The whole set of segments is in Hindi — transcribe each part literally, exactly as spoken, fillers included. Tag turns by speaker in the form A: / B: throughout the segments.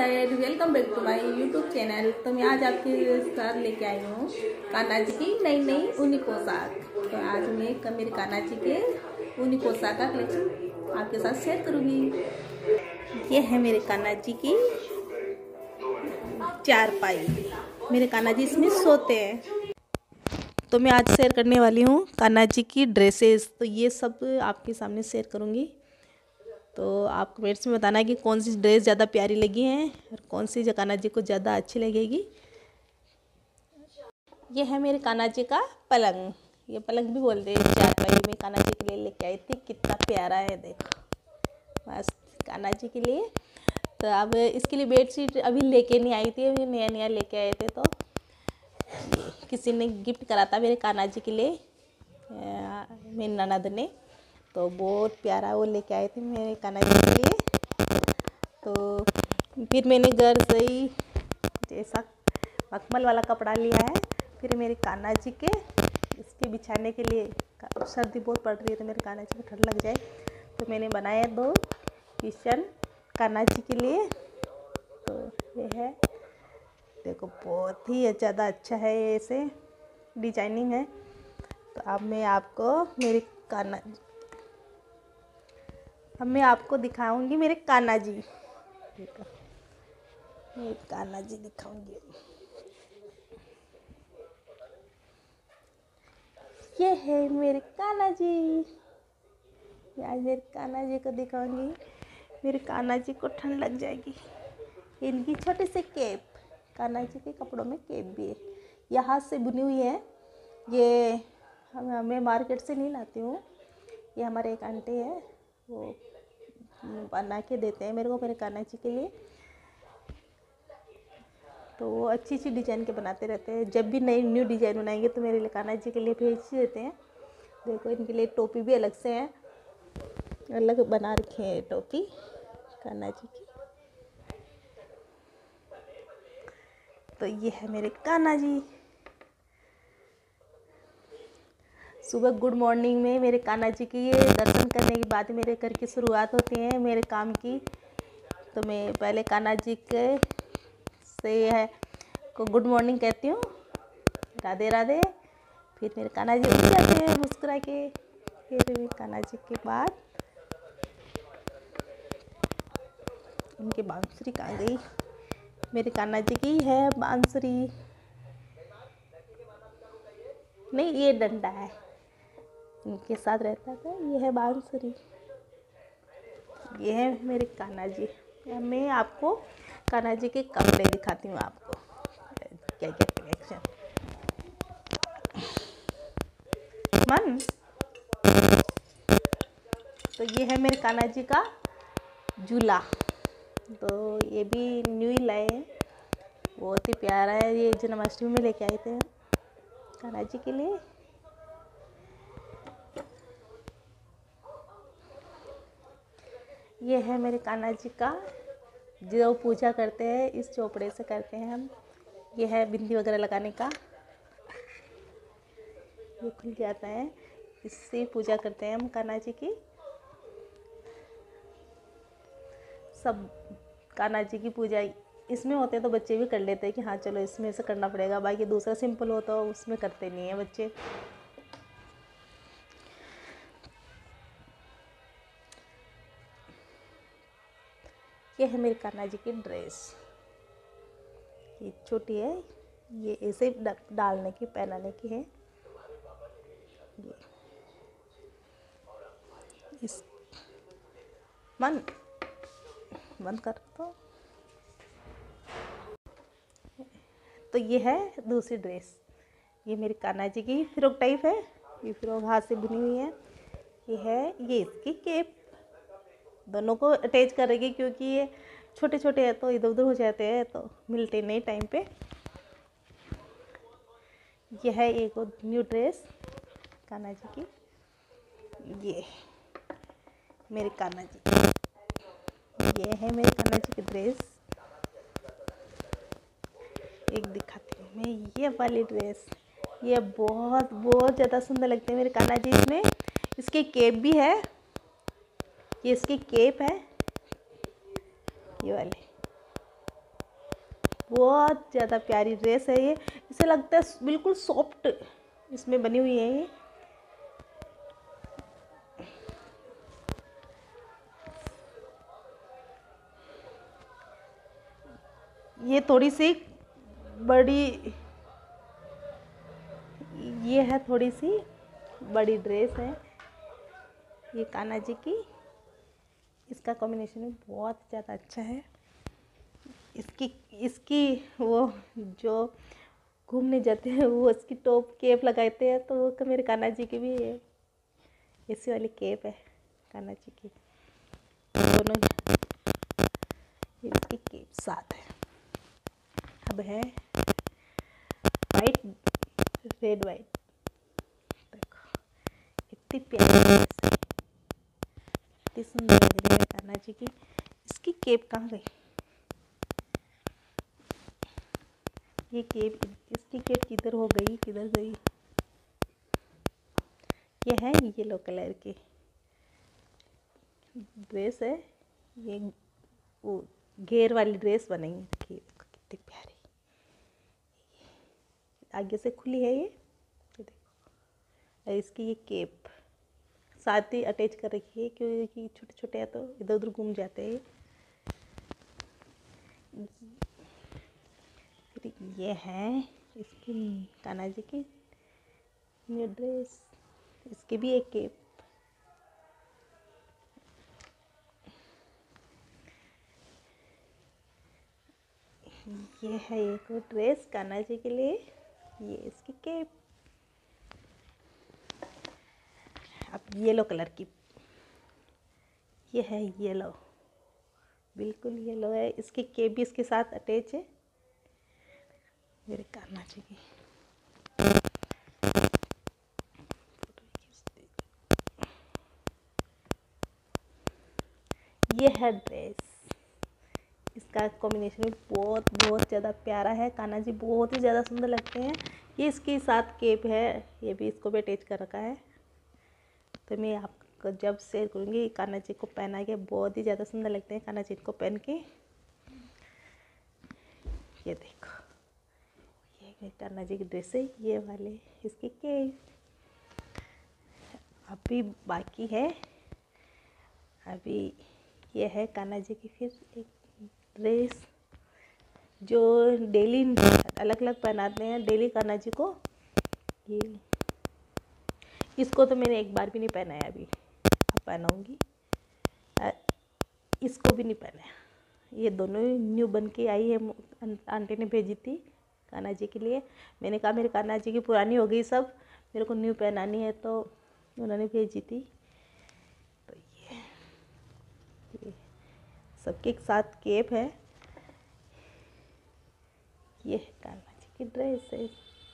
A: Guys, welcome back to my YouTube channel. तो मैं आज आपके साथ लेके आई हूँ कान्हा जी की नई नई ऊनी पोशाक। तो आज मैं मेरे कान्हा जी के ऊनी पोशाक का कलेक्शन आपके साथ शेयर करूँगी। ये है मेरे कान्हा जी की चारपाई। मेरे कान्हा जी इसमें सोते हैं। तो मैं आज शेयर करने वाली हूँ कान्हा जी की ड्रेसेस। तो ये सब आपके सामने शेयर करूँगी। तो आप कमेंट्स में बताना कि कौन सी ड्रेस ज़्यादा प्यारी लगी है और कौन सी जो कान्हा जी को ज़्यादा अच्छी लगेगी। ये है मेरे कान्हा जी का पलंग। ये पलंग भी बोलते हैं चारपाई। में कान्हा जी के लिए लेके आई थी, कितना प्यारा है देखो, बस कान्हा जी के लिए। तो अब इसके लिए बेडशीट अभी लेके नहीं आई थी, अभी नया नया लेके आए थे। तो किसी ने गिफ्ट करा था मेरे कान्हा जी के लिए, मेरी ननद ने। तो बहुत प्यारा वो लेके आए थे मेरे कान्हा जी के लिए। तो फिर मैंने घर से ही जैसा मखमल वाला कपड़ा लिया है, फिर मेरे कान्हा जी के इसके बिछाने के लिए। सर्दी बहुत पड़ रही है तो मेरे कान्हा जी को ठंड लग जाए, तो मैंने बनाया दो किचन कान्हा जी के लिए। तो ये है देखो, बहुत ही ज़्यादा अच्छा है, ऐसे डिजाइनिंग है। तो अब मैं आपको मेरे कान्हा अब मैं आपको दिखाऊंगी मेरे कान्हा जी। मेरे कान्हा जी दिखाऊंगी। ये है मेरे कान्हा जी। आज मेरे कान्हा जी को दिखाऊंगी। मेरे कान्हा जी को ठंड लग जाएगी। इनकी छोटे से केप, कान्हा जी के कपड़ों में केप भी है, यह हाथ से बुनी हुई है। ये हम मैं मार्केट से नहीं लाती हूँ, ये हमारे एक आंटी है, वो बना के देते हैं मेरे को मेरे कान्हा जी के लिए। तो वो अच्छी अच्छी डिज़ाइन के बनाते रहते हैं। जब भी नई न्यू डिज़ाइन बनाएंगे तो मेरे लिए कान्हा जी के लिए भेज देते हैं। देखो, इनके लिए टोपी भी अलग से है, अलग बना रखे हैं टोपी कान्हा जी की। तो ये है मेरे कान्हा जी। सुबह गुड मॉर्निंग में मेरे कान्हा जी की दर्शन करने के बाद मेरे घर की शुरुआत होती है मेरे काम की। तो मैं पहले कान्हा जी के से है को गुड मॉर्निंग कहती हूँ, राधे राधे। फिर मेरे कान्हा जी उठ जाते हैं मुस्कुरा के। फिर कान्हा जी के बाद उनकी बांसुरी कहाँ गई? मेरे कान्हा जी की है बांसुरी, नहीं ये डंडा है, इनके साथ रहता था। ये है बांसुरी। ये है मेरे कान्हा जी। मैं आपको कान्हा जी के कपड़े दिखाती हूँ, आपको क्या क्या कलेक्शन मन। तो ये है मेरे कान्हा जी का झूला। तो ये भी न्यू ही लाए हैं, बहुत ही प्यारा है। ये जन्माष्टमी में लेके आए थे कान्हा जी के लिए। ये है मेरे कान्हा जी का, जो पूजा करते हैं इस चोपड़े से करते हैं हम। ये है बिंदी वगैरह लगाने का, ये खुल जाता है, इससे पूजा करते हैं हम कान्हा जी की। सब कान्हा जी की पूजा इसमें होते हैं, तो बच्चे भी कर लेते हैं कि हाँ चलो इसमें से करना पड़ेगा। बाकी दूसरा सिंपल हो तो उसमें करते नहीं है बच्चे। ये है मेरे कान्हा जी की ड्रेस। ये छोटी है, ये ऐसे डालने की पहनाने की है। ये इस मन बंद कर दो। तो ये है दूसरी ड्रेस। ये मेरे कान्हा जी की फ्रॉक टाइप है। ये फ्रॉक हाथ से बुनी हुई है। ये है ये इसकी केप, दोनों को अटैच करेगी क्योंकि ये छोटे छोटे हैं तो इधर उधर हो जाते हैं, तो मिलते नहीं टाइम पे। यह है एक और न्यू ड्रेस कान्हा जी की। ये मेरे कान्हा जी, ये है मेरे कान्हा जी की ड्रेस। एक दिखाती हूँ मैं, ये वाली ड्रेस। ये बहुत बहुत ज़्यादा सुंदर लगते हैं मेरे कान्हा जी इसमें। इसकी केप भी है, ये इसकी केप है ये वाली। बहुत ज़्यादा प्यारी ड्रेस है ये। इसे लगता है बिल्कुल सॉफ्ट इसमें बनी हुई है ये। ये थोड़ी सी बड़ी, ये है थोड़ी सी बड़ी ड्रेस है ये कान्हा जी की। इसका कॉम्बिनेशन भी बहुत ज़्यादा अच्छा है। इसकी इसकी वो जो घूमने जाते हैं वो उसकी टॉप कैप लगाते हैं, तो वो मेरे कान्हा जी की भी है ऐसी वाली कैप है कान्हा जी की। दोनों इसकी कैप साथ है। अब है वाइट, रेड वाइट। देखो कितनी प्यारी है, कितनी सुंदर लग रही है कान्हा जी की। इसकी कैप कहाँ गई? ये कैप, इसकी कैप किधर हो गई, किधर गई? ये है येलो कलर की ड्रेस है ये, वो घेर वाली ड्रेस बनाई है। देखिए कितनी प्यारी, आगे से खुली है ये, ये देखो। इसकी ये कैप साथ ही अटैच कर रखी है क्योंकि छोटे छोटे हैं तो इधर उधर घूम जाते हैं। फिर ये है इसकी कान्हा जी की न्यू ड्रेस, इसकी भी एक कैप। ये है एक ड्रेस कान्हा जी के लिए, ये इसकी कैप। अब येलो कलर की, ये है येलो, बिल्कुल येलो है। इसकी कैप भी इसके साथ अटैच है मेरे कान्हा जी की। ये है ड्रेस, इसका कॉम्बिनेशन भी बहुत बहुत ज़्यादा प्यारा है। कान्हा जी बहुत ही ज़्यादा सुंदर लगते हैं। ये इसके साथ कैप है, ये भी इसको भी अटैच कर रखा है। तो मैं आपको जब शेयर करूँगी कान्हा जी को पहना के, बहुत ही ज़्यादा सुंदर लगते हैं कान्हा जी को पहन के। ये देखो ये कान्हा जी की ड्रेस है, ये वाले इसकी कैप। अभी बाकी है, अभी ये है कान्हा जी की फिर एक ड्रेस जो डेली अलग अलग पहनाते हैं डेली कान्हा जी को। ये इसको तो मैंने एक बार भी नहीं पहनाया, अभी अब पहनाऊँगी। इसको भी नहीं पहनाया, ये दोनों ही न्यू बन के आई है, आंटी ने भेजी थी कान्हा जी के लिए। मैंने कहा मेरे कान्हा जी की पुरानी हो गई सब, मेरे को न्यू पहनानी है, तो उन्होंने भेजी थी। तो ये, ये सबके साथ कैप है। ये कान्हा जी की ड्रेस है,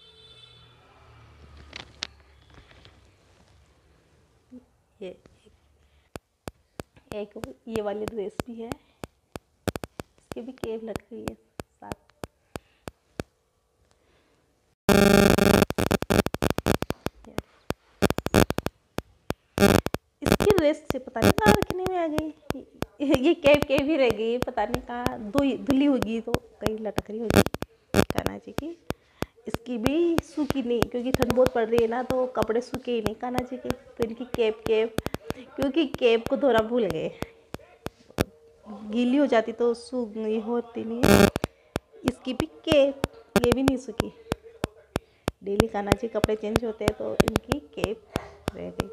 A: ये एक ये वाली ड्रेस भी है, इसके भी कैप लग रही है साथ। इसकी ड्रेस से पता नहीं कहाँ रखने में आ गई, ये कैप कैप ही रह गई, पता नहीं कहाँ धुली होगी तो कहीं लटक रही होगी कान्हा जी की। इसकी भी सूखी नहीं, क्योंकि ठंड बहुत पड़ रही है ना, तो कपड़े सूखे ही नहीं कान्हा जी के, तो इनकी कैप कैप क्योंकि कैप को धोना भूल गए, गीली हो जाती तो सूख नहीं होती नहीं है। इसकी भी कैप, ये भी नहीं सूखी, डेली कान्हा जी कपड़े चेंज होते हैं तो इनकी कैप रह गई।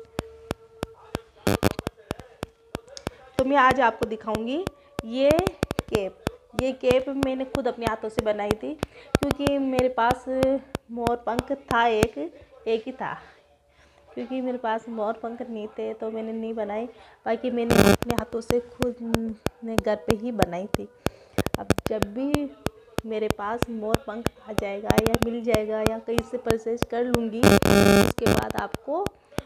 A: तो मैं आज आपको दिखाऊंगी ये कैप। ये कैप मैंने खुद अपने हाथों से बनाई थी, क्योंकि मेरे पास मोर पंख था, एक एक ही था, क्योंकि मेरे पास मोर पंख नहीं थे तो मैंने नहीं बनाई। बाकी मैंने अपने हाथों से खुद ने घर पे ही बनाई थी। अब जब भी मेरे पास मोर पंख आ जाएगा या मिल जाएगा या कहीं से परचेज कर लूँगी, उसके बाद आपको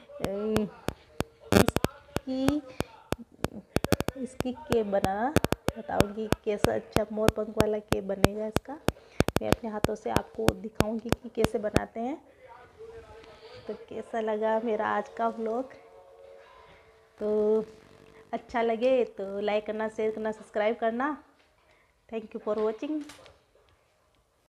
A: इसकी इसकी केक बनाना बताऊंगी, कैसा अच्छा मोर पंख वाला केक बनेगा इसका। मैं अपने हाथों से आपको दिखाऊंगी कि कैसे बनाते हैं। तो कैसा लगा मेरा आज का व्लॉग? तो अच्छा लगे तो लाइक करना, शेयर करना, सब्सक्राइब करना। Thank you for watching.